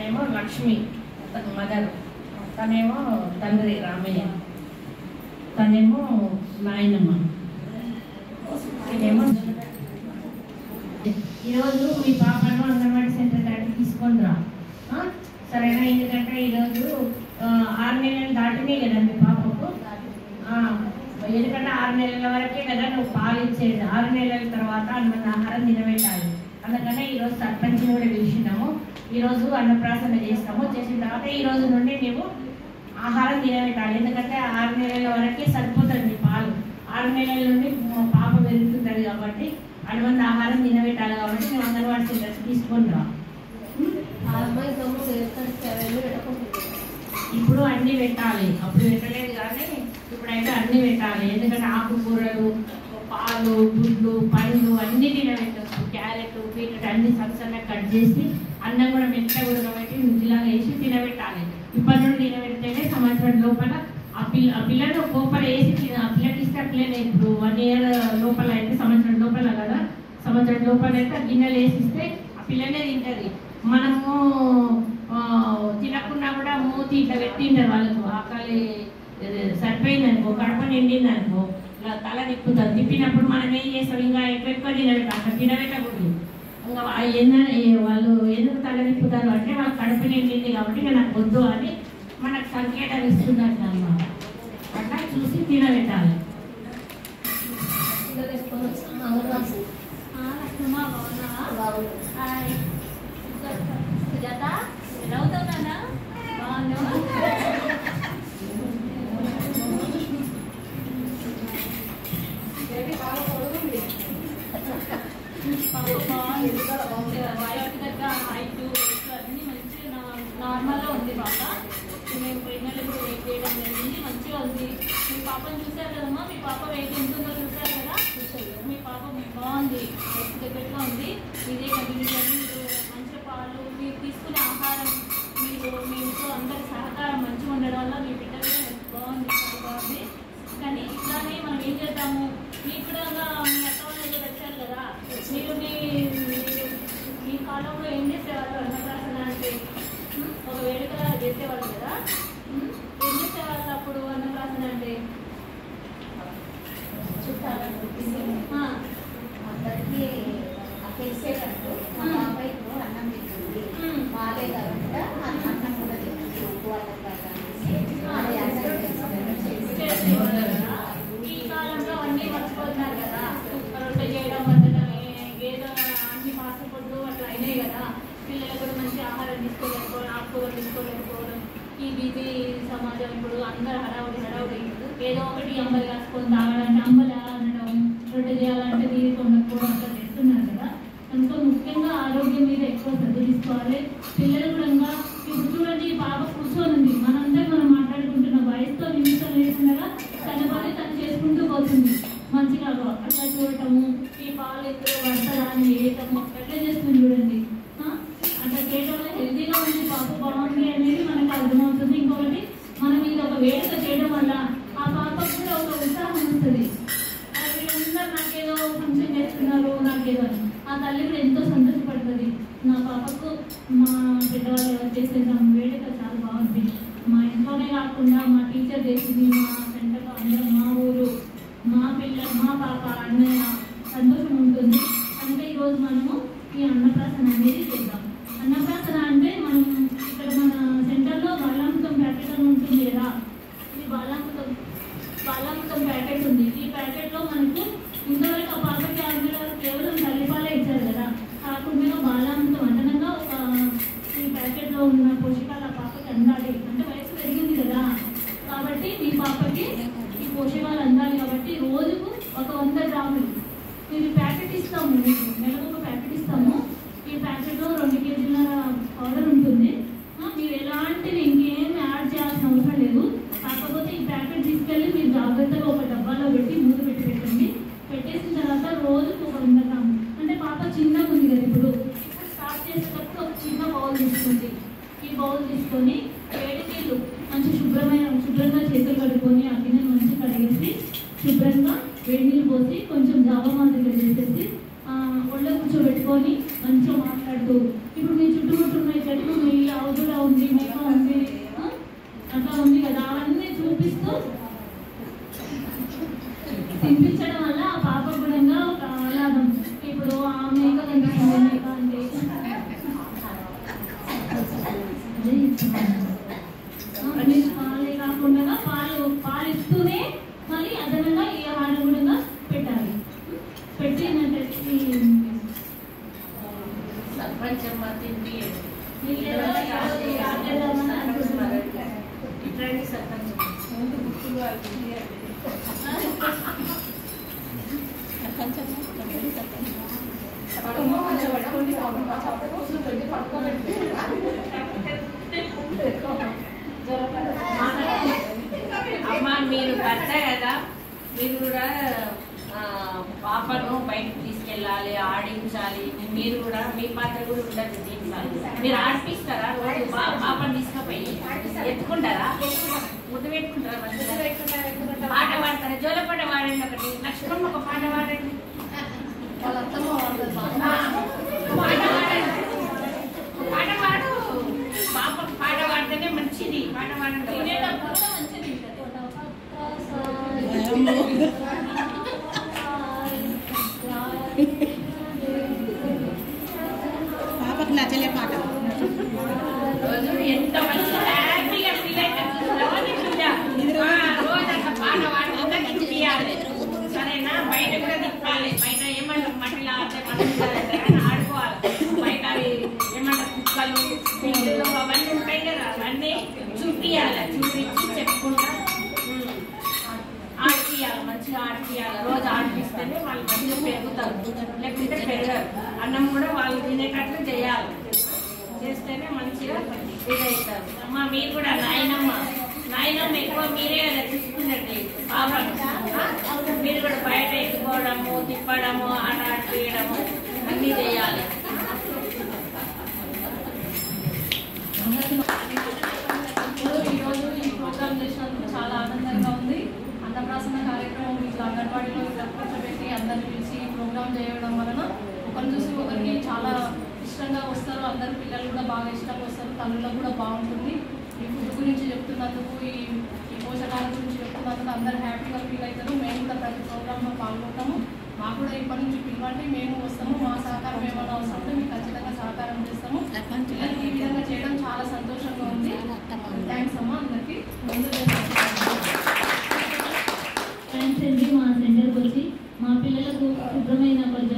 తనేమో లక్ష్మి మదర్, తనేమో తండ్రి రామయ్య, తనేమో నాయనమ్మ, నేనేమో. ఈరోజు మీ పాపను అంగన్వాడీ సెంటర్ దగ్గరికి తీసుకొని రా, సరేనా? ఎందుకంటే ఈరోజు 6 నెలలు దాటినాయి కదా మీ పాపకు. ఎందుకంటే 6 నెలల వరకే కదా నువ్వు పాలు ఇచ్చేది. 6 నెలల తర్వాత అన్నం ఆహారం తినబెట్టాలి. అందుకనే ఈరోజు సర్పంచ్ కూడా పిలిచినాము. ఈరోజు అన్నప్రాసన చేస్తాము. చేసిన తర్వాత ఈ రోజు నుండి నువ్వు ఆహారం తినబెట్టాలి. ఎందుకంటే 6 నెలల వరకే సరిపోతుంది మీ పాలు. 6 నెలల నుండి పాప పెరుగుతుంటుంది కాబట్టి అటువంటి ఆహారం తినబెట్టాలి. కాబట్టి నువ్వు అంగన్వాడీ సెంటర్కి తీసుకొని రా. ఇప్పుడు అన్నీ పెట్టాలి. అప్పుడు పెట్టలేదు కానీ ఇప్పుడైతే అన్నీ పెట్టాలి. ఎందుకంటే ఆకుకూరలు, పాలు, గుడ్లు, పండ్లు అన్నీ తినబెట్టచ్చు. క్యారెట్, బీట్రూట్ అన్ని సన్న కట్ చేసి అన్నం కూడా మెత్తగా ఉడకబెట్టి రుచిలాగా వేసి తినబెట్టాలి. ఇప్పటి నుండి తినబెడితేనే సంవత్సరం లోపల ఆ పిల్లను కోపలు వేసి ఆ పిల్లకి ఇస్తే ఆ పిల్లని ఇప్పుడు 1 ఇయర్ లోపల అయితే సంవత్సరం లోపల కదా, సంవత్సరం లోపల అయితే గిన్నెలు వేసిస్తే ఆ పిల్లనే తింటుంది. మనము తినకుండా కూడా మూతి ఇట్లా పెట్టింటారు వాళ్ళకు. ఆకలి సరిపోయింది అనుకో, కడప నిండింది అనుకో, ఇలా తల తిప్పుతారు. తిప్పినప్పుడు మనం ఏం చేస్తాం, ఇంకా ఎక్కువ తినబెట్టాలి. అక్కడ తినబెట్టకూడదు. ఇంకా వాళ్ళు ఎందుకు తల తిప్పుతారు అంటే వాళ్ళకి కడుపు నిండింది కాబట్టి ఇంకా నాకు వద్దు అని మనకు సంకేతం ఇస్తున్నట్టు అన్నమాట. అట్లా చూసి తినబెట్టాలి. నార్మల్గా ఉంది పాప. మేము ప్రెగ్నెంట్ ఇప్పుడు వెయిట్ చేయడం జరిగింది. మంచిగా ఉంది. మీ పాపను చూసారు కదమ్మా, మీ పాప వెయిట్ ఎంత ఉందో చూసారు కదా. మీ పాప బాగుంది, దగ్గరగా ఉంది. ఇదే కంటిన్యూ చేయండి. మీరు మంచి పాలు, మీరు తీసుకునే ఆహారం, మీరు మీ ఇంట్లో అందరి సహకారం మంచిగా ఉండడం వల్ల మీ బిడ్డ బాగుంది, చాలా బాగుంది. కానీ ఇట్లానే మనం ఏం చేద్దాము, మీకు కూడా మీ అక్క వాళ్ళు వచ్చారు కదా, మీరు మీ కాలంలో ఏం చేసేవాళ్ళు? అన్నప్రాసన అంటే ఒక వేడుకలా చేసేవాళ్ళు కదా. ఏం చేసేవాళ్ళు అప్పుడు అన్నప్రాసన అంటే? అందరికీ తెలిసేటట్టు మా బాబాయ్కు అన్నం తింటుంది, మాలే కాకుండా అన్నం కూడా తింటుంది. ఈ కాలంలో అన్నీ మర్చిపోతున్నారు కదా. రొట్టె చేయడం, వండడం, ఏదో అన్ని ఫాస్ట్ ఫుడ్ అట్లా అయినాయి కదా. పిల్లలు కూడా మంచి ఆహారం తీసుకోలేకపోవడం, ఆకుకూరలు తీసుకోలేకపోవడం. ఈ బిజీ సమాజం ఇప్పుడు అందరూ హడావుడి ఏదో ఒకటి అంబలి కాసుకొని తాగాలంటే అంబలి అనడం, రొట్టె చేయాలంటే నీరు కొనకపోవడం అట్లా చేస్తున్నారు కదా. కనుక ముఖ్యంగా ఆరోగ్యం మీద ఎక్కువ శ్రద్ధ తీసుకోవాలి. పిల్లలు కూడా ఇప్పుడు చూడండి, పాప కూర్చొని ఉంది, మనంతా మనం మాట్లాడుకుంటున్న వయసుతో నిమిషం లేకుండా తన పని తను చేసుకుంటూ పోతుంది. మంచిగా అట్లా చూడటము, ఈ పాలు ఎక్కడ పడతారా అని వేయటము ఎట్లా చేస్తుంది చూడండి. అట్లా చేయడం వల్ల హెల్తీగా ఉంది, పాప బాగుంది అనేది మనకు అర్థమవుతుంది. ఇంకొకటి, మనం ఇది ఒక వేడుక చేయడం వల్ల ఆ పాపకు కూడా ఒక ఉత్సాహం వస్తుంది. వీళ్ళందరూ నాకేదో ఫంక్షన్ చేస్తున్నారు, నాకేదో అని ఆ తల్లి కూడా ఎంతో సంతోషపడుతుంది. నా పాపకు మా పెద్దవాళ్ళు ఎవరు చేసేది వేడుక చాలా బాగుంది. మా ఇంట్లోనే కాకుండా మా టీచర్ చేసింది, మా సెంటర్లో అందరూ, మా ఊరు, మా పిల్లలు, మా పాప అన్న సంతోషం ఉంటుంది. కనుక ఈరోజు మనము ఈ అన్నప్రాసన అనేది చేద్దాం. అన్నప్రాసన అంటే మనం ఇక్కడ మన సెంటర్లో బాలామృతం ప్యాకెట్ అని ఉంటుంది కదా. ఇది బాలామృతం ప్యాకెట్ ఉంది. ఈ ప్యాకెట్లో మనకు ఇంతవరకు ఆ పాపకి కేవలం తల్లిపాలే ఇచ్చారు కదా. కాకుండా బాలామృతం అంటనంగా ఈ ప్యాకెట్లో ఉన్న పోషకాలు ఆ పాపకి అందాలి. అంటే వయసు పెరిగింది కదా, కాబట్టి మీ పాపకి ఈ పోషకాలు అందాలి. కాబట్టి రోజుకు ఒక 100 గ్రాములు మీరు ప్యాకెట్ ఇస్తాము, మీకు నెలకు ఒక ప్యాకెట్ ఇస్తాము. ఈ ప్యాకెట్లో 2 పెట్టిందంటే సర్పంచ్ అమ్మ తిండి ఇట్లాంటి సర్పంచ్ అమ్మ మీరు భర్త కదా, మీరు కూడా పాపను బయటకు తీసుకెళ్ళాలి, ఆడించాలి. మీరు కూడా మీ పాత్ర కూడా ఉండదు దీంట్లో. మీరు ఆడిపిస్తారా? రోజు పాపను తీసుకుపోయి ఎత్తుకుంటారా? ముద్దు పెట్టుకుంటారా? పాట పాడతారా? జోలపాట పాడండి ఒకటి. లక్ష్మణ్ ఒక పాట పాడండి. పాట పాడు. పాప పాట పాడితేనే మంచిది. పాట పాడండి. పాపకు నచ్చలే పాట. రోజు ఎంత మంచి హ్యాపీగా ఫీల్ అవుతుంది. రోజు అట్లా పాట పాడుతుందా తిప్పియాలి. సరేనా? బయట కూడా తిప్పాలి. బయట ఏమంటారు మట్టిలో ఆడుకోవాలి. బయట ఏమంటారు కుక్కలు పిల్లలు అవన్నీ ఉంటాయి కదా, అవన్నీ చూపియాలి. చూపించి చెప్పుకుంటా ఆడిపియాలి. మంచిగా ఆడిపియాలి. రోజు ఆడిపిస్తేనే వాళ్ళు మంచిగా పెరుగుతారు, లేకపోతే పెరగరు. అన్నం కూడా వాళ్ళు తినేటట్లు చేయాలి. చేస్తేనే మంచిగా ఇదవుతారు. అమ్మ మీరు కూడా నాయనమ్మ ఎక్కువ మీరే కదా చూసుకున్నట్టు. మీరు కూడా బయట ఎత్తుకోవడము, తిప్పడము, ఆట ఆడిపోయడము అన్నీ చేయాలి. ఈరోజు ఈ ప్రోగ్రామ్ చేసినందుకు చాలా ఆనందంగా ఉంది. అన్నప్రాసన కార్యక్రమం ఇట్లా అంగన్వాడీలో ఇట్లా కూర్చోబెట్టి అందరిని పిలిచి ఈ ప్రోగ్రామ్ చేయడం వలన ఒకరిని చూసి ఒకరికి చాలా ఇష్టంగా వస్తారు. అందరు పిల్లలు కూడా బాగా ఇష్టంగా వస్తారు. తల్లులకు కూడా బాగుంటుంది. ఈ ఫుడ్ గురించి చెప్తున్నందుకు, ఈ పోషకాల గురించి చెప్తున్నందుకు అందరూ హ్యాపీగా ఫీల్ అవుతారు. మేము కూడా ప్రతి ప్రోగ్రాంలో పాల్గొంటాము. మాకు కూడా ఇప్పటి నుంచి పిలవండి, మేము వస్తాము. మా సహకారం ఏమైనా అవసరం ఉంటే మీకు ఖచ్చితంగా సహకారం చేస్తాము. పిల్లలకి ఈ విధంగా చేయడం చాలా సంతోషంగా ఉంది. థ్యాంక్స్ అమ్మా అందరికీ. థ్యాంక్స్ అండి. మా సెంటర్కి వచ్చి మా పిల్లలకు శుభ్రమైన